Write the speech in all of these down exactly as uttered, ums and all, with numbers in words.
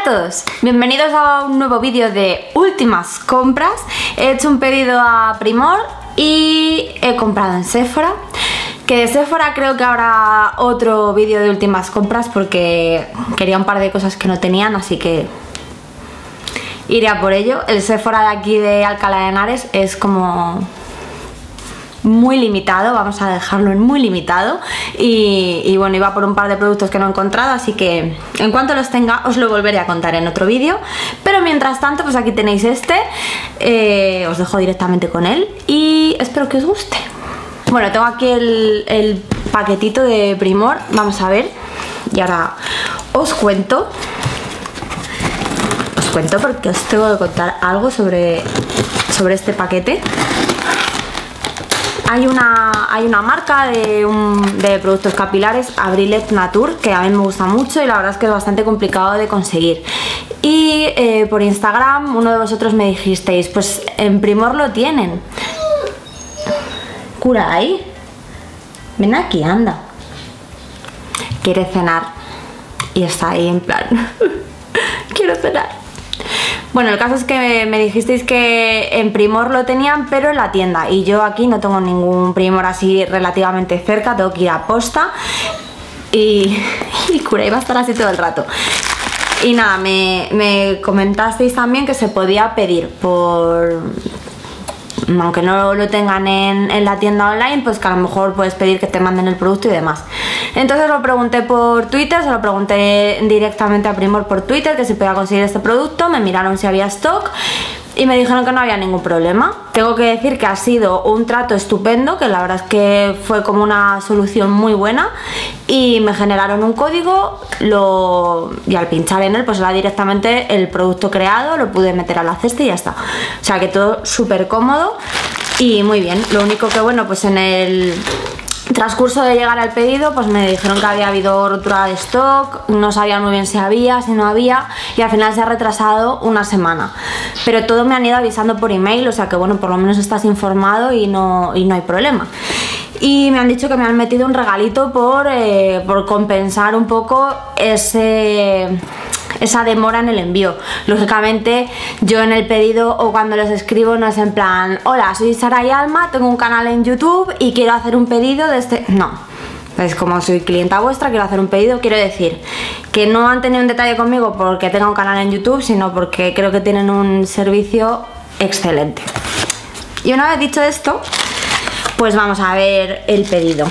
Hola a todos, bienvenidos a un nuevo vídeo de últimas compras. He hecho un pedido a Primor y he comprado en Sephora. Que de Sephora creo que habrá otro vídeo de últimas compras porque quería un par de cosas que no tenían, así que iré a por ello. El Sephora de aquí de Alcalá de Henares es como muy limitado, vamos a dejarlo en muy limitado y, y bueno, iba por un par de productos que no he encontrado, así que en cuanto los tenga os lo volveré a contar en otro vídeo. Pero mientras tanto, pues aquí tenéis este, eh, os dejo directamente con él y espero que os guste. Bueno, tengo aquí el, el paquetito de Primor, vamos a ver, y ahora os cuento os cuento porque os tengo que contar algo sobre, sobre este paquete. Hay una, hay una marca de, un, de productos capilares, Abrilet Nature, que a mí me gusta mucho y la verdad es que es bastante complicado de conseguir. Y eh, por Instagram uno de vosotros me dijisteis, pues en Primor lo tienen. Kurai, ven aquí, anda. Quiere cenar y está ahí en plan, quiero cenar. Bueno, el caso es que me dijisteis que en Primor lo tenían, pero en la tienda. Y yo aquí no tengo ningún Primor así relativamente cerca, tengo que ir a posta. Y, y Kurai va a estar así todo el rato. Y nada, me, me comentasteis también que se podía pedir por... aunque no lo tengan en, en la tienda online, pues que a lo mejor puedes pedir que te manden el producto y demás. Entonces lo pregunté por Twitter, se lo pregunté directamente a Primor por Twitter que si podía conseguir este producto, me miraron si había stock y me dijeron que no había ningún problema. Tengo que decir que ha sido un trato estupendo, que la verdad es que fue como una solución muy buena y me generaron un código lo... y al pinchar en él pues era directamente el producto creado, lo pude meter a la cesta y ya está. O sea que todo súper cómodo y muy bien. Lo único que bueno, pues en el transcurso de llegar al pedido pues me dijeron que había habido rotura de stock, no sabían muy bien si había, si no había y al final se ha retrasado una semana, pero todo me han ido avisando por email, o sea que bueno, por lo menos estás informado y no, y no hay problema. Y me han dicho que me han metido un regalito por, eh, por compensar un poco ese... esa demora en el envío. Lógicamente yo en el pedido o cuando les escribo no es en plan, hola, soy Sara y Alma, tengo un canal en YouTube y quiero hacer un pedido de este... No, es como soy clienta vuestra, quiero hacer un pedido. Quiero decir que no han tenido un detalle conmigo porque tenga un canal en YouTube, sino porque creo que tienen un servicio excelente. Y una vez dicho esto, pues vamos a ver el pedido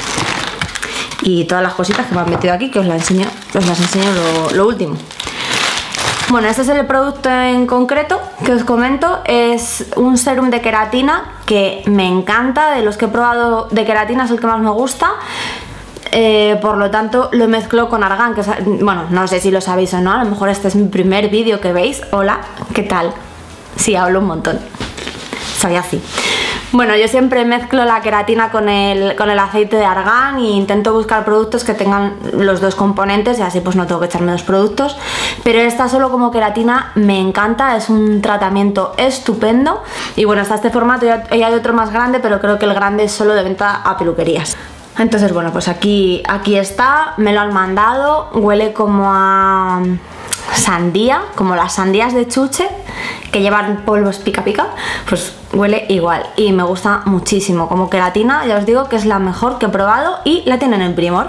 y todas las cositas que me han metido aquí, que os las enseño, os las enseño lo, lo último. Bueno, este es el producto en concreto que os comento, es un serum de queratina que me encanta, de los que he probado de queratina es el que más me gusta, eh, por lo tanto lo mezclo con argán, que es, bueno, no sé si lo sabéis o no, a lo mejor este es mi primer vídeo que veis. Hola, ¿qué tal? Sí, hablo un montón, soy así. Bueno, yo siempre mezclo la queratina con el, con el aceite de argán e intento buscar productos que tengan los dos componentes y así pues no tengo que echarme dos productos. Pero esta solo como queratina me encanta, es un tratamiento estupendo. Y bueno, está este formato y hay otro más grande, pero creo que el grande es solo de venta a peluquerías. Entonces bueno, pues aquí, aquí está, me lo han mandado, huele como a sandía, como las sandías de chuche que llevan polvos pica pica, pues huele igual y me gusta muchísimo. Como queratina ya os digo que es la mejor que he probado y la tienen en Primor.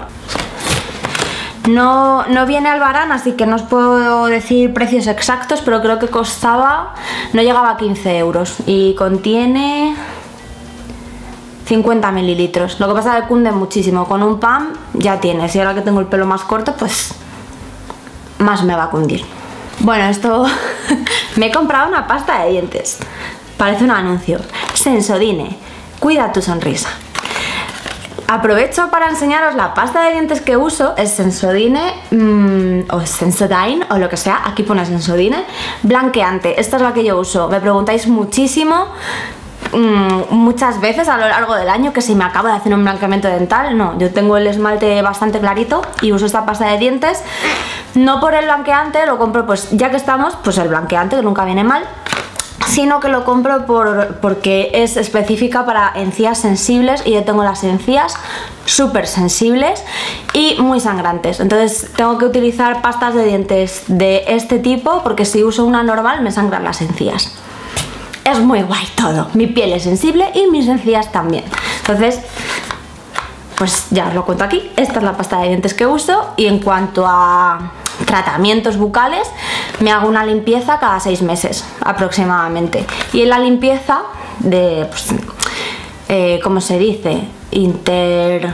No, no viene Albarán, así que no os puedo decir precios exactos, pero creo que costaba, no llegaba a quince euros y contiene cincuenta mililitros. Lo que pasa es que cunde muchísimo, con un pam ya tienes y ahora que tengo el pelo más corto pues más me va a cundir. Bueno, esto me he comprado una pasta de dientes, parece un anuncio. Sensodyne, cuida tu sonrisa. Aprovecho para enseñaros la pasta de dientes que uso, es Sensodyne mmm, o Sensodyne o lo que sea, aquí pone Sensodyne, blanqueante. Esta es la que yo uso, me preguntáis muchísimo mmm, muchas veces a lo largo del año que si me acabo de hacer un blanqueamiento dental. No, yo tengo el esmalte bastante clarito y uso esta pasta de dientes. No por el blanqueante, lo compro pues ya que estamos, pues el blanqueante que nunca viene mal. sino que lo compro por, porque es específica para encías sensibles y yo tengo las encías súper sensibles y muy sangrantes, entonces tengo que utilizar pastas de dientes de este tipo porque si uso una normal me sangran las encías. Es muy guay todo, mi piel es sensible y mis encías también, entonces pues ya os lo cuento aquí. Esta es la pasta de dientes que uso y en cuanto a tratamientos bucales me hago una limpieza cada seis meses aproximadamente, y en la limpieza de pues, eh, ¿cómo se dice? Inter...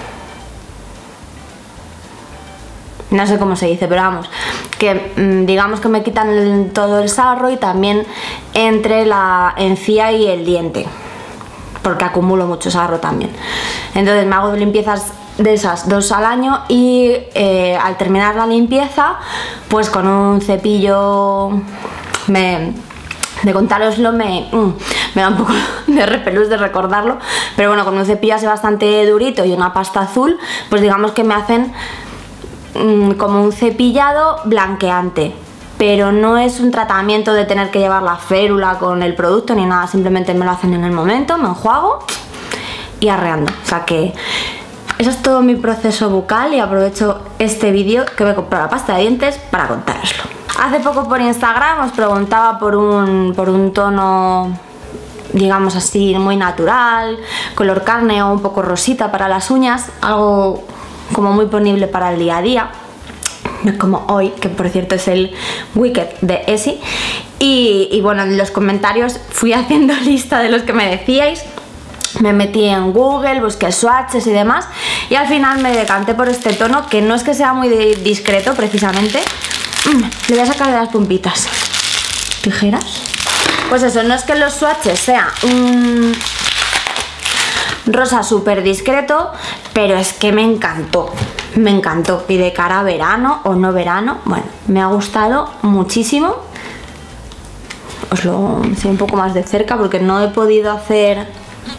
no sé cómo se dice, pero vamos, que mmm, digamos que me quitan el, todo el sarro y también entre la encía y el diente, porque acumulo mucho sarro también. Entonces me hago limpiezas de esas dos al año y eh, al terminar la limpieza pues con un cepillo me, de contároslo me, mm, me da un poco de repelús de recordarlo, pero bueno, con un cepillo así bastante durito y una pasta azul pues digamos que me hacen mm, como un cepillado blanqueante, pero no es un tratamiento de tener que llevar la férula con el producto ni nada, simplemente me lo hacen en el momento, me enjuago y arreando, o sea que eso es todo mi proceso bucal y aprovecho este vídeo que me he comprado la pasta de dientes para contároslo. Hace poco por Instagram os preguntaba por un, por un tono, digamos así, muy natural, color carne o un poco rosita para las uñas, algo como muy ponible para el día a día, como hoy, que por cierto es el Wicked de Essie. Y, y bueno, en los comentarios fui haciendo lista de los que me decíais. Me metí en Google, busqué swatches y demás y al final me decanté por este tono que no es que sea muy discreto precisamente. Le voy a sacar de las pompitas. ¿Tijeras? Pues eso, no es que los swatches sea un rosa súper discreto, pero es que me encantó, me encantó. Y de cara a verano o no verano, bueno, me ha gustado muchísimo. Os lo enseño un poco más de cerca porque no he podido hacer...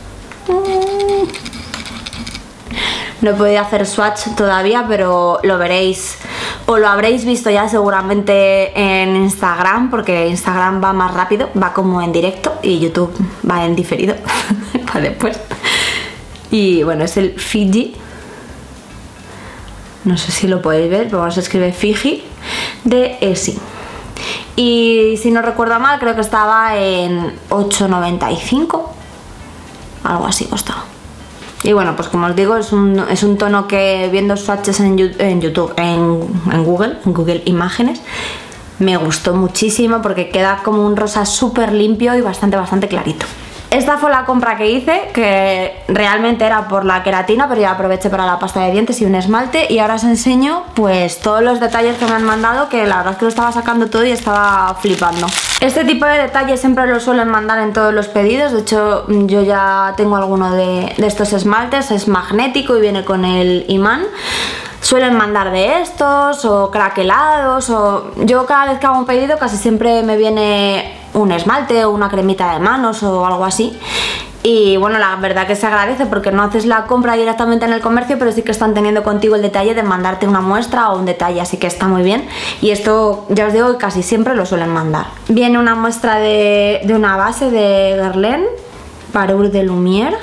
no he podido hacer swatch todavía, pero lo veréis o lo habréis visto ya seguramente en Instagram, porque Instagram va más rápido, va como en directo y YouTube va en diferido para después. Y bueno, es el Fiji, no sé si lo podéis ver, pero se escribe Fiji de Essie. Y si no recuerdo mal, creo que estaba en ocho noventa y cinco, algo así costaba. Y bueno, pues como os digo, es un, es un tono que viendo swatches en, en YouTube, en, en Google, en Google Imágenes, me gustó muchísimo porque queda como un rosa súper limpio y bastante, bastante clarito. Esta fue la compra que hice, que realmente era por la queratina, pero ya aproveché para la pasta de dientes y un esmalte. Y ahora os enseño pues todos los detalles que me han mandado, que la verdad es que lo estaba sacando todo y estaba flipando. Este tipo de detalles siempre los suelen mandar en todos los pedidos. De hecho, yo ya tengo alguno de, de estos esmaltes, es magnético y viene con el imán. Suelen mandar de estos o craquelados, o yo cada vez que hago un pedido casi siempre me viene un esmalte o una cremita de manos o algo así. Y bueno, la verdad que se agradece porque no haces la compra directamente en el comercio, pero sí que están teniendo contigo el detalle de mandarte una muestra o un detalle, así que está muy bien. Y esto ya os digo que casi siempre lo suelen mandar. Viene una muestra de, de una base de Guerlain, Parure de Lumière.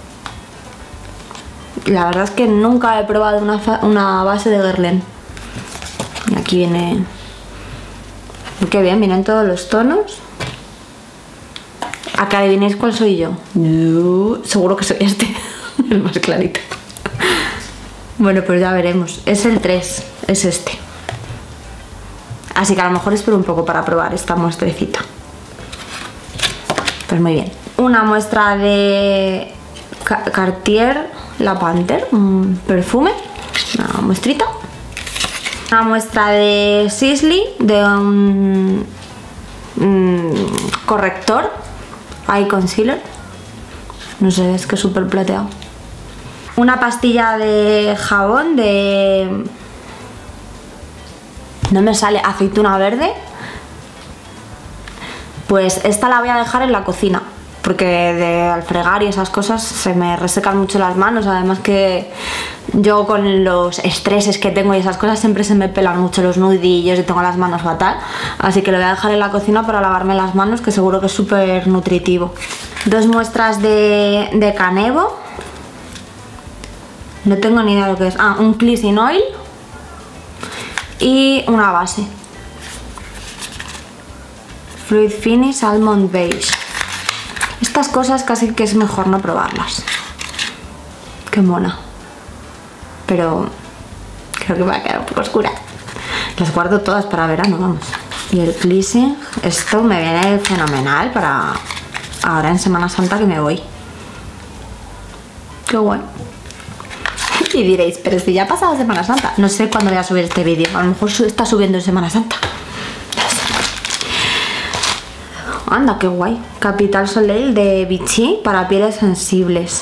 La verdad es que nunca he probado una, una base de Guerlain. Y aquí viene... Qué bien, vienen todos los tonos. ¿A que adivinéis cuál soy yo? No, seguro que soy este, el más clarito. Bueno, pues ya veremos. Es el tres, es este. Así que a lo mejor espero un poco para probar esta muestrecita. Pues muy bien. Una muestra de Cartier La Panther, un perfume, una muestrita. Una muestra de Sisley, de un, un corrector, eye concealer, no sé, es que es súper plateado. Una pastilla de jabón de... no me sale, aceituna verde. Pues esta la voy a dejar en la cocina, porque de al fregar y esas cosas se me resecan mucho las manos. Además que yo con los estreses que tengo y esas cosas siempre se me pelan mucho los nudillos y tengo las manos fatal. así que lo voy a dejar en la cocina para lavarme las manos, que seguro que es súper nutritivo. Dos muestras de, de Canevo. No tengo ni idea de lo que es. Ah, un cleansing oil y una base. Fruit Finish Almond Beige. Estas cosas casi que es mejor no probarlas. Qué mona. Pero creo que me va a quedar un poco oscura. Las guardo todas para verano, vamos. Y el cleansing, esto me viene fenomenal para ahora en Semana Santa que me voy. Qué guay. Y diréis, pero si ya ha pasado Semana Santa. No sé cuándo voy a subir este vídeo. A lo mejor está subiendo en Semana Santa. Anda, qué guay. Capital Soleil de Vichy para pieles sensibles.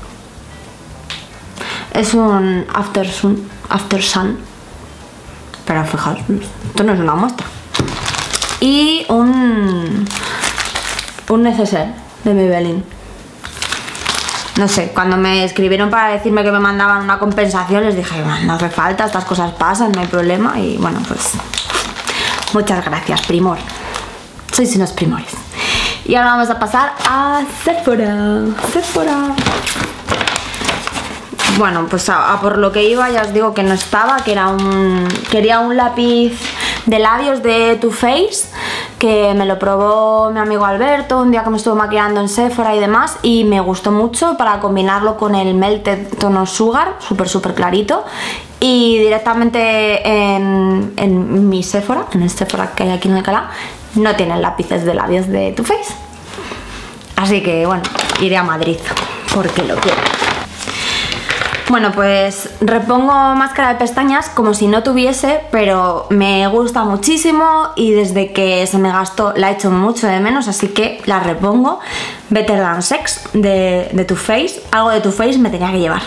Es un After Sun. After Sun. Pero fijaos, esto no es una muestra. Y un... Un neceser de Maybelline. No sé, cuando me escribieron para decirme que me mandaban una compensación, les dije, no hace falta, estas cosas pasan, no hay problema. Y bueno, pues muchas gracias, Primor. Sois unos primores. Y ahora vamos a pasar a Sephora. Sephora. Bueno, pues a, a por lo que iba, ya os digo que no estaba, que era un... Quería un lápiz de labios de Too Faced, que me lo probó mi amigo Alberto un día que me estuvo maquillando en Sephora y demás, y me gustó mucho para combinarlo con el Melted Tono Sugar, súper súper clarito. Y directamente en, en mi Sephora, en el Sephora que hay aquí en Alcalá, no tienen lápices de labios de Too Faced. Así que bueno, iré a Madrid porque lo quiero. Bueno, pues repongo máscara de pestañas como si no tuviese, pero me gusta muchísimo y desde que se me gastó la echo mucho de menos, así que la repongo. Better Than Sex de, de Too Faced. Algo de Too Faced me tenía que llevar.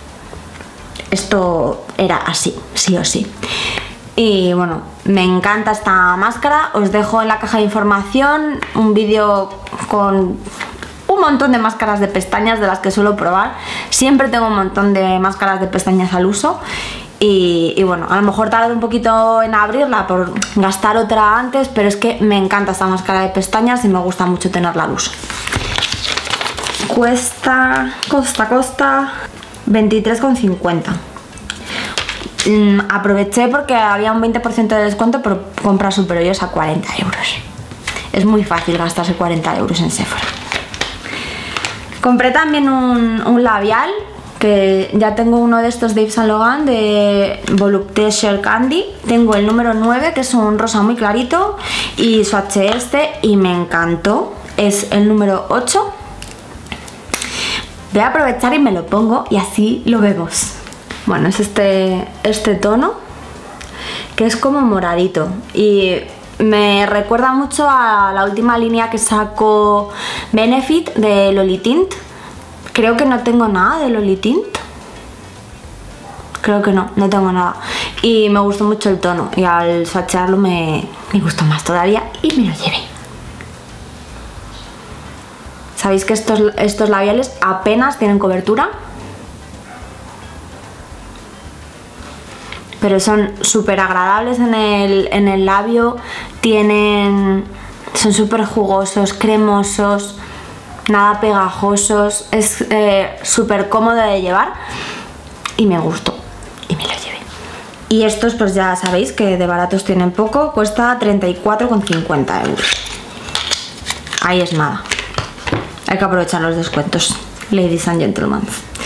Esto era así, sí o sí. Y bueno, me encanta esta máscara. Os dejo en la caja de información un vídeo con un montón de máscaras de pestañas de las que suelo probar. Siempre tengo un montón de máscaras de pestañas al uso. Y, y bueno, a lo mejor tardo un poquito en abrirla por gastar otra antes, pero es que me encanta esta máscara de pestañas y me gusta mucho tenerla al uso. Cuesta, costa, costa veintitrés con cincuenta. Mm, aproveché porque había un veinte por ciento de descuento por compras superiores a cuarenta euros. Es muy fácil gastarse cuarenta euros en Sephora. Compré también un, un labial, que ya tengo uno de estos de Yves Saint Laurent de Volupté Sheer Candy. Tengo el número nueve, que es un rosa muy clarito, y swatché este y me encantó. Es el número ocho. Voy a aprovechar y me lo pongo y así lo vemos. Bueno, es este, este tono, que es como moradito y me recuerda mucho a la última línea que sacó Benefit de Lolitint. Creo que no tengo nada de Lolitint. Creo que no, no tengo nada. Y me gustó mucho el tono y al swatchearlo me, me gustó más todavía y me lo llevé. ¿Sabéis que estos, estos labiales apenas tienen cobertura? Pero son súper agradables en el, en el labio, tienen, son súper jugosos, cremosos, nada pegajosos, es eh, súper cómodo de llevar y me gustó y me lo llevé. Y estos pues ya sabéis que de baratos tienen poco, cuesta treinta y cuatro con cincuenta euros. Ahí es nada, hay que aprovechar los descuentos, ladies and gentlemen.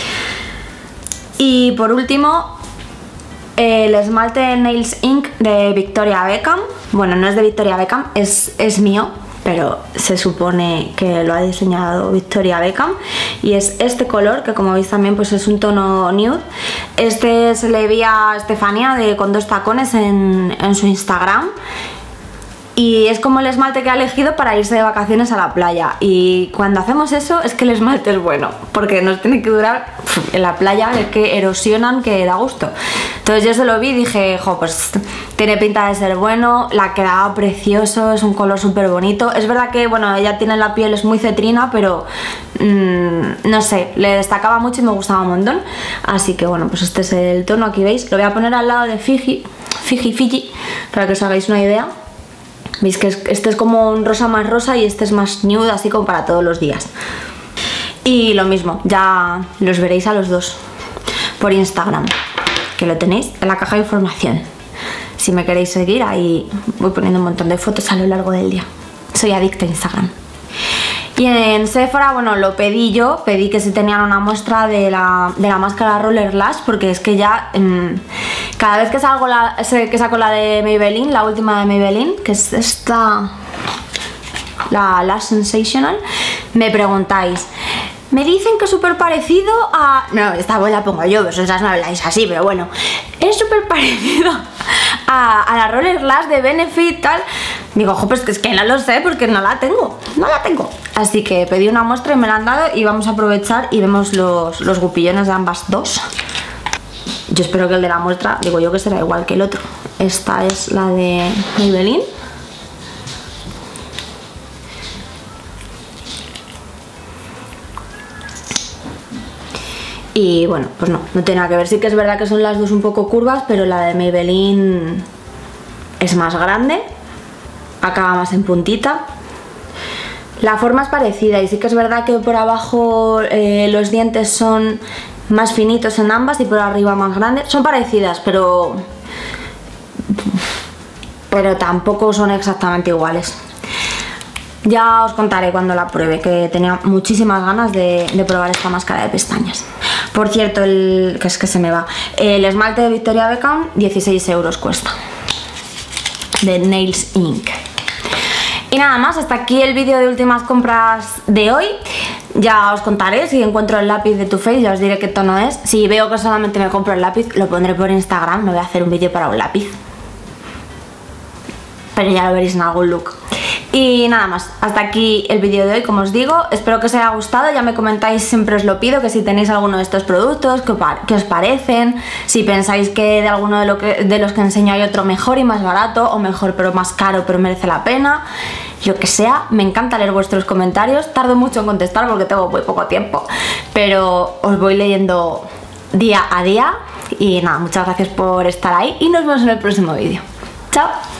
Y por último, el esmalte Nails Ink de Victoria Beckham. Bueno, no es de Victoria Beckham, es, es mío, pero se supone que lo ha diseñado Victoria Beckham. Y es este color, que como veis también pues es un tono nude. Este se le vi a Estefanía de Con Dos Tacones en, en su Instagram. Y es como el esmalte que ha elegido para irse de vacaciones a la playa. Y cuando hacemos eso es que el esmalte es bueno, porque nos tiene que durar en la playa, es que erosionan que da gusto. Entonces yo se lo vi y dije, jo, pues tiene pinta de ser bueno, la quedaba precioso, es un color súper bonito. Es verdad que, bueno, ella tiene la piel, es muy cetrina, pero mmm, no sé, le destacaba mucho y me gustaba un montón. Así que bueno, pues este es el tono, aquí veis. Lo voy a poner al lado de Fiji, Fiji, Fiji, para que os hagáis una idea. Veis que este es como un rosa más rosa y este es más nude, así como para todos los días. Y lo mismo, ya los veréis a los dos por Instagram, que lo tenéis en la caja de información. Si me queréis seguir, ahí voy poniendo un montón de fotos a lo largo del día. Soy adicta a Instagram. Y en Sephora, bueno, lo pedí yo, pedí que si tenían una muestra de la, de la máscara Roller Lash, porque es que ya mmm, cada vez que salgo la, que saco la de Maybelline, la última de Maybelline, que es esta, la Lash Sensational, me preguntáis, me dicen que es súper parecido a... No, esta voz la pongo yo, vosotras no habláis así, pero bueno, es súper parecido a, a la Roller Lash de Benefit, tal. Digo, ojo, pues es que no lo sé porque no la tengo, no la tengo. Así que pedí una muestra y me la han dado y vamos a aprovechar y vemos los, los gupillones de ambas dos. Yo espero que el de la muestra, digo yo que será igual que el otro. Esta es la de Maybelline. Y bueno, pues no, no tiene nada que ver. Sí que es verdad que son las dos un poco curvas, pero la de Maybelline es más grande, acaba más en puntita. La forma es parecida y sí que es verdad que por abajo eh, los dientes son más finitos en ambas y por arriba más grandes. Son parecidas, pero pero tampoco son exactamente iguales. Ya os contaré cuando la pruebe, que tenía muchísimas ganas de, de probar esta máscara de pestañas. Por cierto, el, que es que se me va, el esmalte de Victoria Beckham, dieciséis euros cuesta, de Nails Inc. Y nada más, hasta aquí el vídeo de últimas compras de hoy. Ya os contaré si encuentro el lápiz de Too Faced, ya os diré qué tono es. Si veo que solamente me compro el lápiz, lo pondré por Instagram, no voy a hacer un vídeo para un lápiz, pero ya lo veréis en algún look. Y nada más, hasta aquí el vídeo de hoy, como os digo. Espero que os haya gustado, ya me comentáis, siempre os lo pido, que si tenéis alguno de estos productos, que, que os parecen, si pensáis que de alguno de, lo que, de los que enseño hay otro mejor y más barato, o mejor pero más caro pero merece la pena, lo que sea. Me encanta leer vuestros comentarios, tardo mucho en contestar porque tengo muy poco tiempo, pero os voy leyendo día a día. Y nada, muchas gracias por estar ahí y nos vemos en el próximo vídeo. Chao.